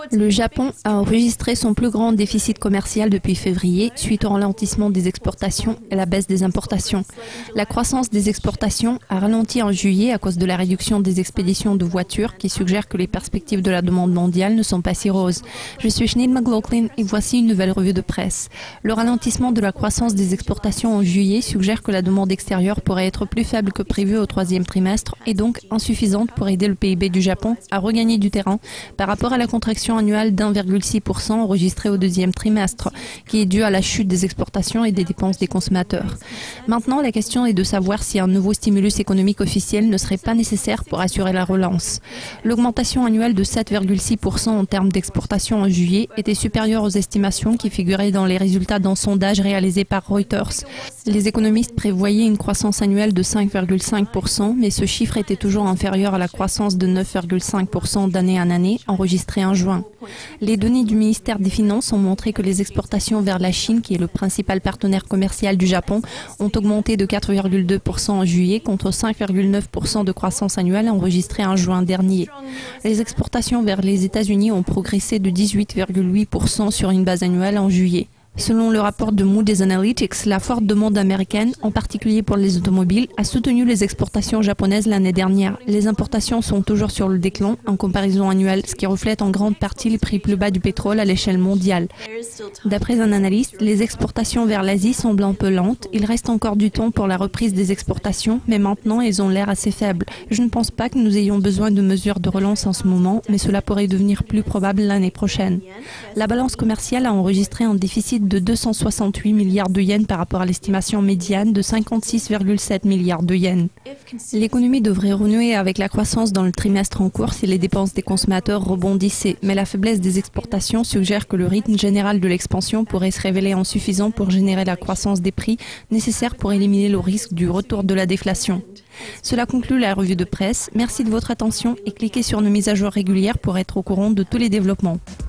Le Japon a enregistré son plus grand déficit commercial depuis février suite au ralentissement des exportations et la baisse des importations. La croissance des exportations a ralenti en juillet à cause de la réduction des expéditions de voitures qui suggère que les perspectives de la demande mondiale ne sont pas si roses. Je suis Sinead McLaughlin et voici une nouvelle revue de presse. Le ralentissement de la croissance des exportations en juillet suggère que la demande extérieure pourrait être plus faible que prévu au troisième trimestre et donc insuffisante pour aider le PIB du Japon à regagner du terrain par rapport à la contraction annuelle d'1,6% enregistrée au deuxième trimestre, qui est due à la chute des exportations et des dépenses des consommateurs. Maintenant, la question est de savoir si un nouveau stimulus économique officiel ne serait pas nécessaire pour assurer la relance. L'augmentation annuelle de 7,6% en termes d'exportation en juillet était supérieure aux estimations qui figuraient dans les résultats d'un sondage réalisé par Reuters. Les économistes prévoyaient une croissance annuelle de 5,5%, mais ce chiffre était toujours inférieur à la croissance de 9,5% d'année en année enregistrée en juin. Les données du ministère des Finances ont montré que les exportations vers la Chine, qui est le principal partenaire commercial du Japon, ont augmenté de 4,2% en juillet contre 5,9% de croissance annuelle enregistrée en juin dernier. Les exportations vers les États-Unis ont progressé de 18,8% sur une base annuelle en juillet. Selon le rapport de Moody's Analytics, la forte demande américaine, en particulier pour les automobiles, a soutenu les exportations japonaises l'année dernière. Les importations sont toujours sur le déclin en comparaison annuelle, ce qui reflète en grande partie les prix plus bas du pétrole à l'échelle mondiale. D'après un analyste, les exportations vers l'Asie semblent un peu lentes. Il reste encore du temps pour la reprise des exportations, mais maintenant elles ont l'air assez faibles. Je ne pense pas que nous ayons besoin de mesures de relance en ce moment, mais cela pourrait devenir plus probable l'année prochaine. La balance commerciale a enregistré un déficit de 268 milliards de yens par rapport à l'estimation médiane de 56,7 milliards de yens. L'économie devrait renouer avec la croissance dans le trimestre en cours si les dépenses des consommateurs rebondissaient, mais la faiblesse des exportations suggère que le rythme général de l'expansion pourrait se révéler insuffisant pour générer la croissance des prix nécessaire pour éliminer le risque du retour de la déflation. Cela conclut la revue de presse. Merci de votre attention et cliquez sur nos mises à jour régulières pour être au courant de tous les développements.